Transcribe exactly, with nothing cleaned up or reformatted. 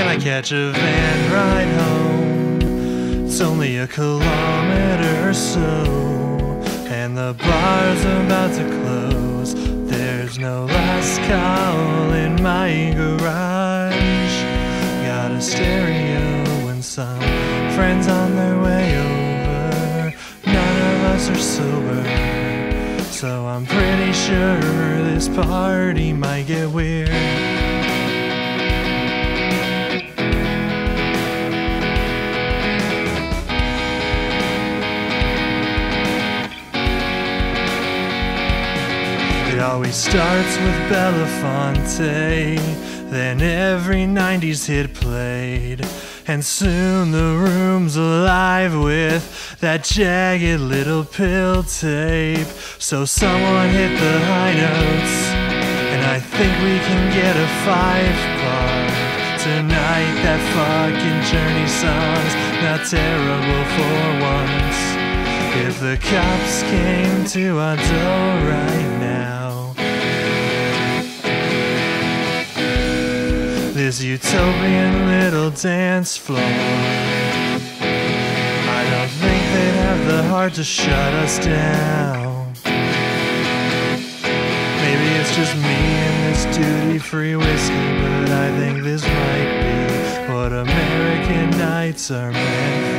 Can I catch a van ride home? It's only a kilometer or so, and the bar's about to close. There's no last call in my garage. Got a stereo and some friends on their way over. None of us are sober, so I'm pretty sure this party might get weird. It always starts with Belafonte, then every nineties hit played, and soon the room's alive with that jagged little pill tape. So someone hit the high notes, and I think we can get a five-part tonight. That fucking Journey song's not terrible for once. If the cops came to our door right now, this utopian little dance floor, I don't think they'd have the heart to shut us down. Maybe it's just me and this duty-free whiskey, but I think this might be what American nights are meant for.